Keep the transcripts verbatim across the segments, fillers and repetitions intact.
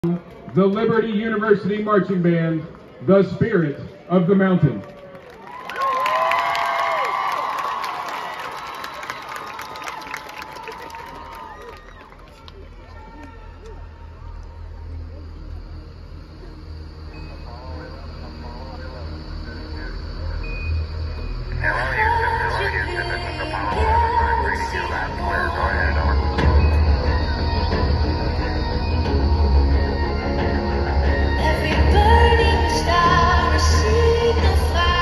the Liberty University Marching Band, The Spirit of the Mountain. Every burning star, a signal fire.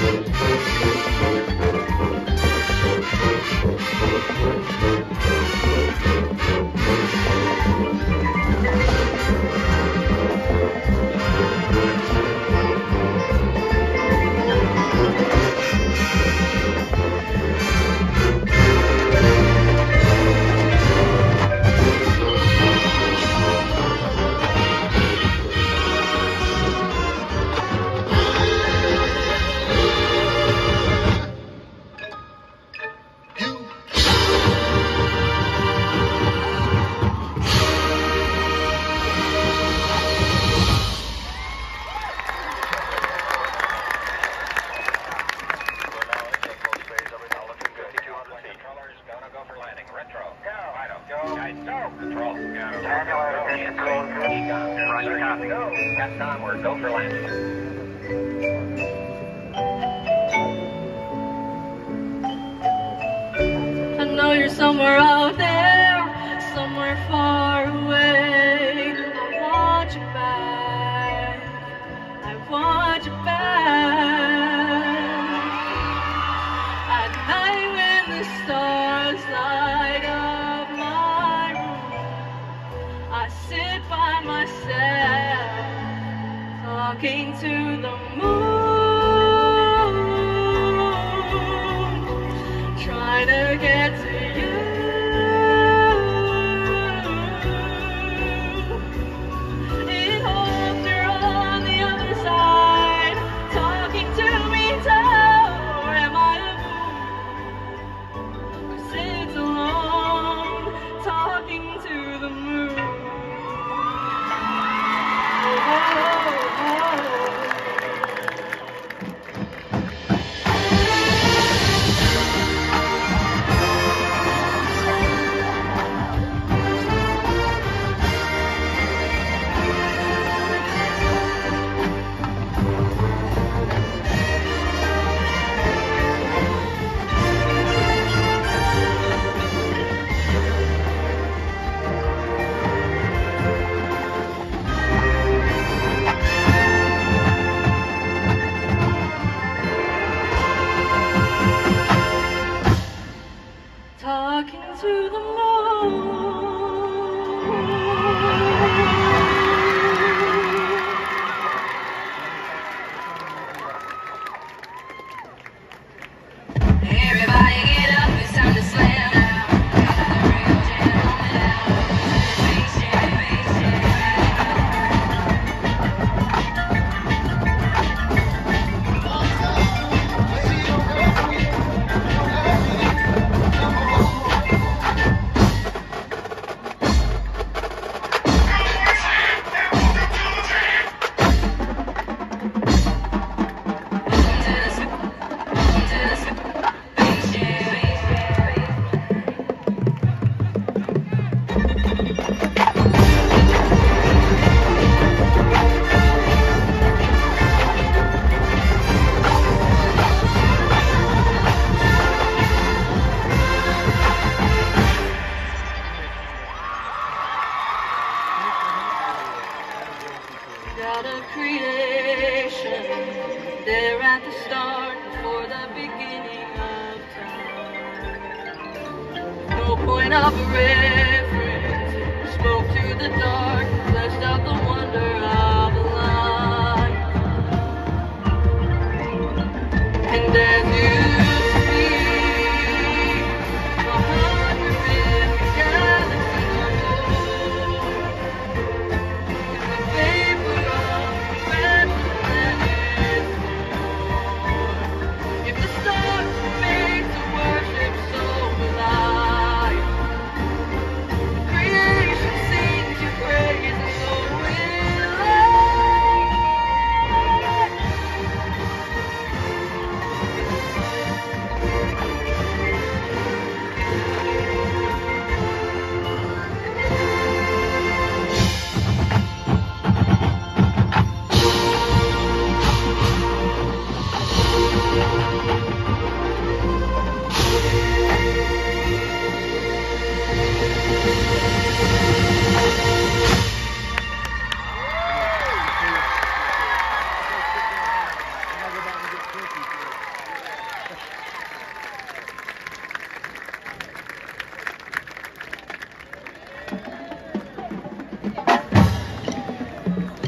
I know you're somewhere out there, somewhere far away. I want you back, I want you back. At night when the stars light up my room, I sit by myself, talking to the moon, trying to get to you. In hopes you're on the other side, talking to me too. Or am I a fool who sits alone, talking to the moon? Oh, oh, oh. Talking to the moon. Everybody get up, it's time to slam now. Got the real jam on it now. Bass jam, bass jam. God of creation, there at the start, before the beginning of time. No point of reference, spoke to the dark, fleshed out the wonder of the light. And as you speak, a hundred billion galaxies are born. In the vapor of the phantom that is born. If the stars were made to worship, so will I. Creation sings your praise.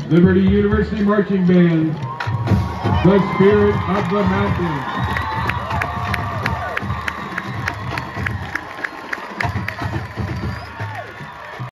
Liberty University Marching Band, the Spirit of the Mountains.